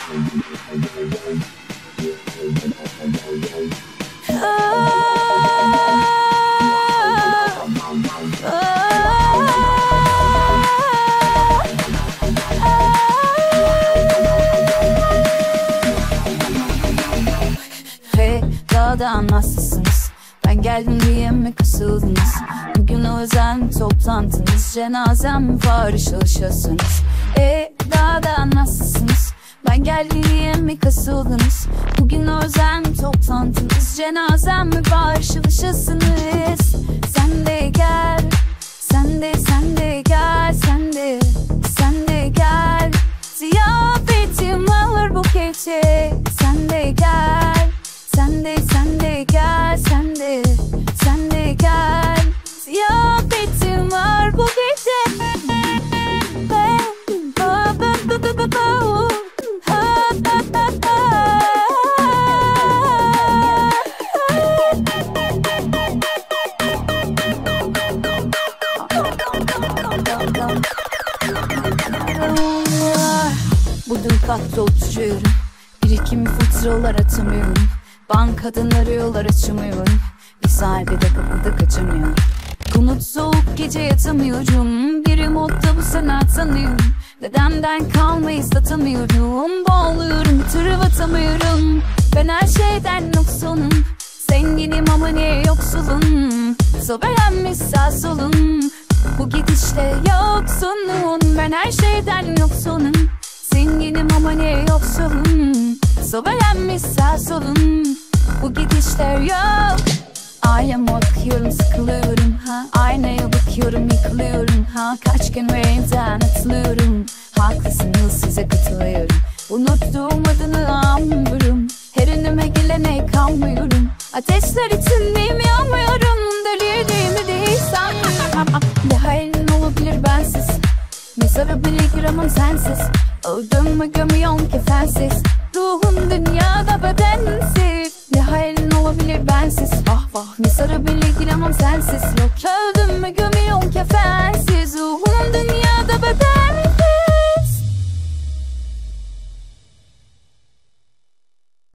Hey, dağdan nasılsınız? Ben geldim diye mi kasıldınız? Bugün özel toplantınız, cenazem mi var, ışıl ışılsınız? Dağdan nasılsınız? Ben geldim diye mi kasıldınız? Bugün özel toplantınız, cenazem mi var, ışıl ışılsınız? Sen de gel, sen de gel, sen de gel. Ziyafetim alır bu gece. Sen de gel, sen de gel, sen de gel. Ziyafetim var bu gece. Bugün katta oturuyorum, birikimi faturalar atamıyorum. Bankadan arıyorlar, açamıyorum. Bir sahibi de kapıda kaçamıyorum. Konut soğuk, gece yatamıyorum. Biri modda bu sene tanıyorum. Dedemden kalmayı satamıyorum. Boğuluyorum, tırıv atamıyorum. Ben her şeyden yoksunum. Zenginim ama niye yoksulum? Sobelenmiş sağ solum. Bu gidişle yoksunum. Ben her şeyden yoksunum. Zenginim ama niye yoksulum? Sobelenmiş sağ solum. Bu gidişler yok. Aynama bakıyorum, sıkılıyorum ha. Aynaya bakıyorum, yıkılıyorum ha. Kaç gün evden atılıyorum. Haklısınız, size katılıyorum. Unuttuğum adını anmıyorum. Her önüme gelene kalmıyorum. Ateşler içindeyim, yanmıyorum. Delirdiğimi değil sanmıyorum. Ne halin olabilir bensiz? Mezara bile giramam sensiz. Öldüm mü gömüyorum kefensiz.